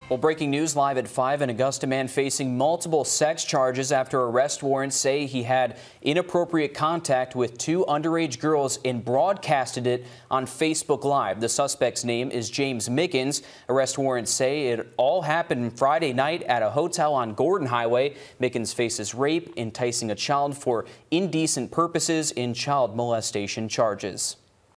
Well, breaking news live at 5. An Augusta man facing multiple sex charges after arrest warrants say he had inappropriate contact with 2 underage girls and broadcasted it on Facebook Live. The suspect's name is James Mickens. Arrest warrants say it all happened Friday night at a hotel on Gordon Highway. Mickens faces rape, enticing a child for indecent purposes, and child molestation charges.